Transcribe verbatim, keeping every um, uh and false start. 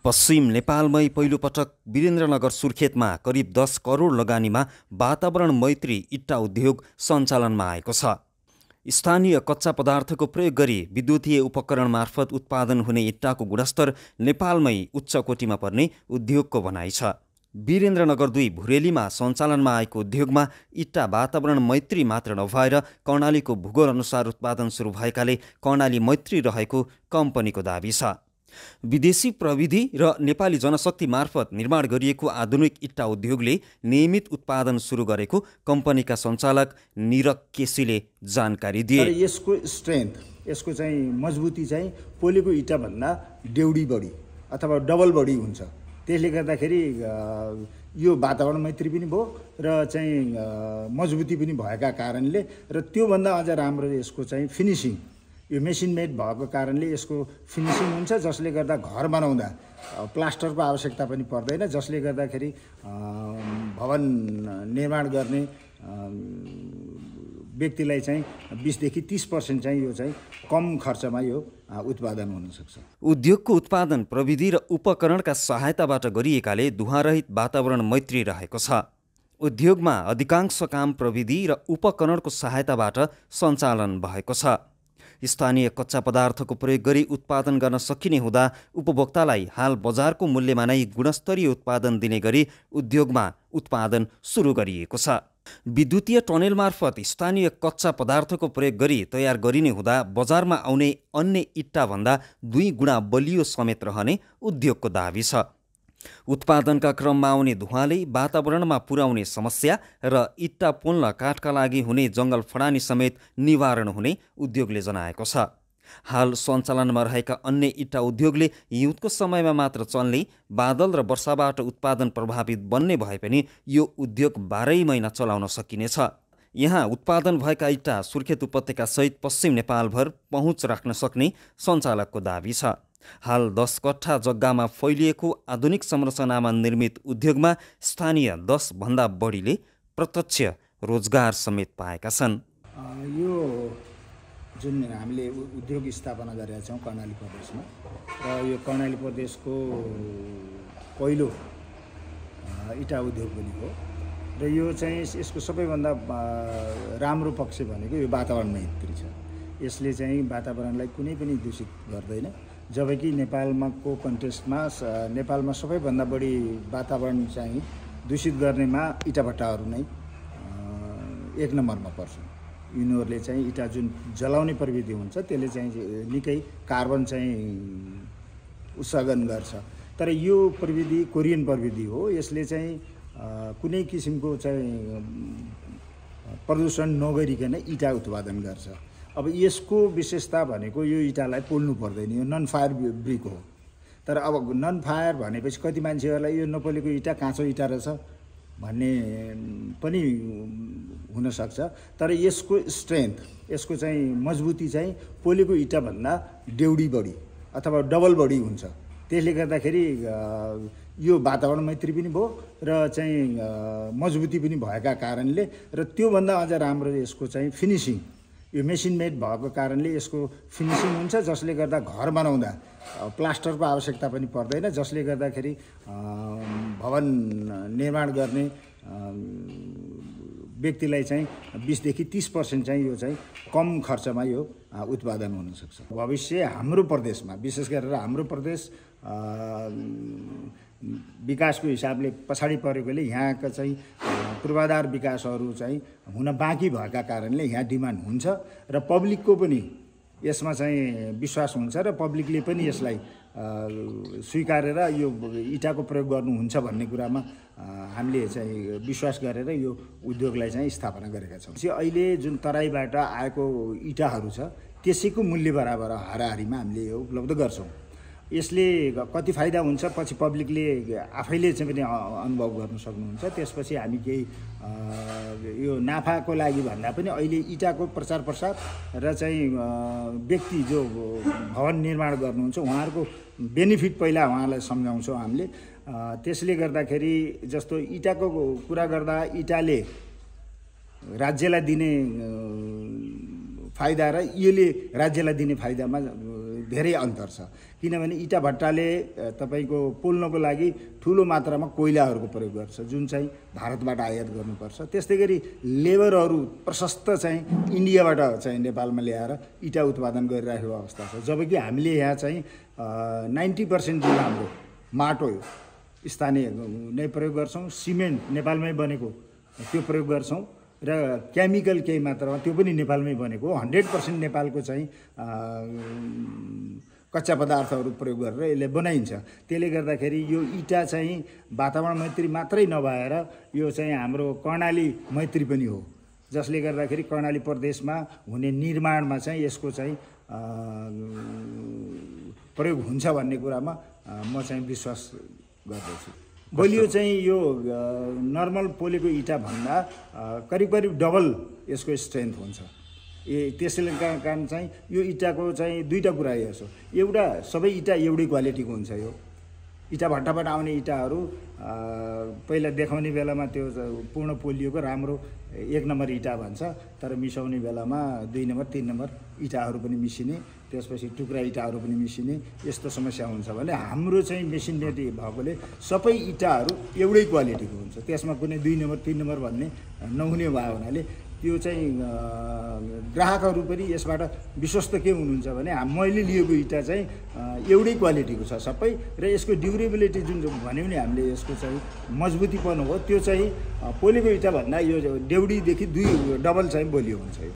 पश्चिम नेपालमै पहिलोपटक वीरेन्द्रनगर सुर्खेतमा करिब दस करोड लगानीमा वातावरण मैत्री इट्टा उद्योग सञ्चालनमा आएको छ। स्थानीय कच्चा पदार्थको प्रयोग गरी विद्युतीय उपकरण मार्फत उत्पादन हुने इट्टाको गुणस्तर नेपालमै उच्च कोटीमा पर्ने उद्योगको भनाइ छ। वीरेन्द्रनगर दुई भुरेलीमा सञ्चालनमा आएको उद्योगमा इट्टा वातावरण मैत्री मात्र नभएर कर्णालीको भूगोल अनुसार उत्पादन सुरु भएकाले कर्णाली मैत्री रहेको कम्पनीको दाबी छ। विदेशी प्रविधि र नेपाली जनशक्ति मार्फत निर्माण गरिएको आधुनिक इट्टा उद्योगले नियमित उत्पादन सुरु गरेको कम्पनीका सञ्चालक निरक केसीले जानकारी दिए। यसको स्ट्रेन्थ, यसको चाहिँ मजबुती चाहिँ पोलेको इट्टा भन्दा डेउडी बढी अथवा डबल बढी हुन्छ। त्यसले गर्दाखेरि यो वातावरण मैत्री पनि भयो र चाहिँ मजबुती पनि भएका कारणले र त्योभन्दा अझ राम्रो यसको चाहिँ फिनिसिङ, यो मेसिन मेड भएको कारणले यसको फिनिसिङ हुन्छ, जसले गर्दा घर बनाउँदा प्लास्टरको आवश्यकता पनि पर्दैन, जसले गर्दाखेरि भवन निर्माण गर्ने व्यक्तिलाई चाहिँ बीसदेखि तीस पर्सेन्ट चाहिँ यो चाहिँ कम खर्चमा यो उत्पादन हुन सक्छ। उद्योगको उत्पादन प्रविधि र उपकरणका सहायताबाट गरिएकाले धुवाँरहित वातावरण मैत्री रहेको छ। उद्योगमा अधिकांश काम प्रविधि र उपकरणको सहायताबाट सञ्चालन भएको छ। स्थानीय कच्चा पदार्थको प्रयोग गरी उत्पादन गर्न सकिने हुँदा उपभोक्तालाई हाल बजारको मूल्यमा नै गुणस्तरीय उत्पादन दिने गरी उद्योगमा उत्पादन सुरु गरिएको छ। विद्युतीय टनेल मार्फत स्थानीय कच्चा पदार्थको प्रयोग गरी तयार गरिने हुँदा बजारमा आउने अन्य इट्टा भन्दा दुई गुणा बलियो समेत रहने उद्योगको दाबी छ। उत्पादनका क्रममा आउने धुवाँले वातावरणमा पुर्याउने समस्या र इट्टा पोल्न काठका लागि हुने जङ्गल फडानी समेत निवारण हुने उद्योगले जनाएको छ। हाल सञ्चालनमा रहेका अन्य इट्टा उद्योगले हिउँदको समयमा मात्र चल्ने, बादल र वर्षाबाट उत्पादन प्रभावित बन्ने भए पनि यो उद्योग बाह्रै महिना चलाउन सकिनेछ। यहाँ उत्पादन भएका इट्टा सुर्खेत उपत्यका सहित पश्चिम नेपालभर पहुँच राख्न सक्ने सञ्चालकको दाबी छ। हाल दस कट्ठा जग्गामा फैलिएको आधुनिक संरचनामा निर्मित उद्योगमा स्थानीय दस भन्दा बढीले प्रत्यक्ष रोजगार समेत पाएका छन्। यो जुन हामीले उद्योग स्थापना गरेका छौँ कर्णाली प्रदेशमा, र यो कर्णाली प्रदेशको पहिलो इट्टा उद्योग पनि हो, र यो चाहिँ यसको सबैभन्दा राम्रो पक्ष भनेको यो वातावरण मैत्री छ। यसले चाहिँ वातावरणलाई कुनै पनि दूषित गर्दैन, जबकि नेपालमा को कन्टेस्टमा नेपालमा सबैभन्दा बढी वातावरण चाहिँ दूषित गर्नेमा इँटाभट्टाहरू नै एक नम्बरमा पर्छ। यिनीहरूले चाहिँ इँटा जुन जलाउने प्रविधि हुन्छ त्यसले चाहिँ निकै कार्बन चाहिँ उत्सर्जन गर्छ, तर यो प्रविधि कोरियन प्रविधि हो। यसले चाहिँ कुनै किसिमको चाहिँ प्रदूषण नगरिकन इँटा उत्पादन गर्छ। अब यसको विशेषता भनेको यो इँटालाई पोल्नु पर्दैन, यो नन फायर ब्रिक हो। तर अब नन फायर भनेपछि कति मान्छेहरूलाई यो नपोलेको इँटा काँचो इँटा रहेछ भन्ने पनि हुनसक्छ, तर यसको स्ट्रेन्थ, यसको चाहिँ मजबुती चाहिँ पोलेको इँटा भन्दा डेउडी बढी अथवा डबल बढी हुन्छ। त्यसले गर्दाखेरि यो वातावरण मैत्री पनि भयो र चाहिँ मजबुती पनि भएका कारणले र त्योभन्दा अझ राम्रो यसको चाहिँ फिनिसिङ, यो मेसिन मेड भएको कारणले यसको फिनिसिङ हुन्छ, जसले गर्दा घर बनाउँदा प्लास्टरको आवश्यकता पनि पर्दैन, जसले गर्दाखेरि भवन निर्माण गर्ने व्यक्तिलाई चाहिँ बीसदेखि तीस पर्सेन्ट चाहिँ यो चाहिँ कम खर्चमा यो उत्पादन हुन सक्छ। भविष्य हाम्रो प्रदेशमा, विशेष गरेर हाम्रो प्रदेश विकासको हिसाबले पछाडि परेकोले यहाँका चाहिँ पूर्वाधार विकासहरू चाहिँ हुन बाँकी भएका कारणले यहाँ डिमान्ड हुन्छ र पब्लिकको पनि यसमा चाहिँ विश्वास हुन्छ र पब्लिकले पनि यसलाई स्वीकारेर यो इँटाको प्रयोग गर्नुहुन्छ भन्ने कुरामा हामीले चाहिँ विश्वास गरेर यो उद्योगलाई चाहिँ स्थापना गरेका छौँ। अहिले जुन तराईबाट आएको इँटाहरू छ त्यसैको मूल्य बराबर हाराहारीमा हामीले यो उपलब्ध गर्छौँ। यसले कति फाइदा हुन्छ पछि पब्लिकले आफैले चाहिँ पनि अनुभव गर्न सक्नुहुन्छ। त्यसपछि हामी केही यो नाफाको लागि भन्दा पनि अहिले इँटाको प्रचार प्रसार र चाहिँ व्यक्ति जो भवन निर्माण गर्नुहुन्छ उहाँहरूको बेनिफिट पहिला उहाँलाई सम्झाउँछौँ हामीले। त्यसले गर्दाखेरि जस्तो इँटाको कुरा गर्दा इँटाले राज्यलाई दिने फाइदा र यसले राज्यलाई दिने फाइदामा धेरै अन्तर छ। किनभने इटा भट्टाले तपाईँको पोल्नको लागि ठुलो मात्रामा कोइलाहरूको प्रयोग गर्छ, जुन चाहिँ भारतबाट आयात गर्नुपर्छ। त्यस्तै गरी लेबरहरू प्रशस्त चाहिँ इन्डियाबाट चाहिँ नेपालमा ल्याएर इटा उत्पादन गरिरहेको अवस्था छ। जबकि हामीले यहाँ चाहिँ नाइन्टी पर्सेन्ट जुन हाम्रो माटो स्थानीय नै प्रयोग गर्छौँ, सिमेन्ट नेपालमै बनेको त्यो प्रयोग गर्छौँ र केमिकल केही मात्रामा त्यो पनि नेपालमै बनेको हो। हन्ड्रेड पर्सेन्ट नेपालको चाहिँ कच्चा पदार्थहरू प्रयोग गरेर यसले बनाइन्छ। त्यसले गर्दाखेरि यो इटा चाहिँ वातावरण मैत्री मात्रै नभएर यो चाहिँ हाम्रो कर्णाली मैत्री पनि हो, जसले गर्दाखेरि कर्णाली प्रदेशमा हुने निर्माणमा चाहिँ यसको चाहिँ प्रयोग हुन्छ भन्ने कुरामा म चाहिँ विश्वास गर्दछु। बलियो चाहिँ यो नर्मल पोलेको इटा भन्दा करिब करिब डबल यसको स्ट्रेन्थ हुन्छ। ए त्यसैले कारण चाहिँ यो इटाको चाहिँ दुईवटा कुरा हेर्छु। एउटा सबै इटा एउटै क्वालिटीको हुन्छ। यो इटा भट्टाबाट आउने इटाहरू पहिला देखाउने बेलामा त्यो पूर्ण पोलिएको राम्रो एक नम्बर इटा भन्छ, तर मिसाउने बेलामा दुई नम्बर तिन नम्बर इटाहरू पनि मिसिने, त्यसपछि टुक्रा इटाहरू पनि मिसिने यस्तो समस्या हुन्छ। भने हाम्रो चाहिँ मेसिनरी भएकोले सबै इटाहरू एउटै क्वालिटीको हुन्छ, त्यसमा कुनै दुई नम्बर तिन नम्बर भन्ने नहुने भयो हुनाले त्यो चाहिँ ग्राहकहरू पनि यसबाट विश्वस्त के हुनुहुन्छ भने मैले लिएको इटा चाहिँ एउटै क्वालिटीको छ सबै, र यसको ड्युरेबिलिटी जुन भन्यो भने हामीले यसको चाहिँ मजबुतीपन हो त्यो चाहिँ पोलेको इटा भन्दा यो डेउडीदेखि दुई डबल चाहिँ बलियो हुन्छ।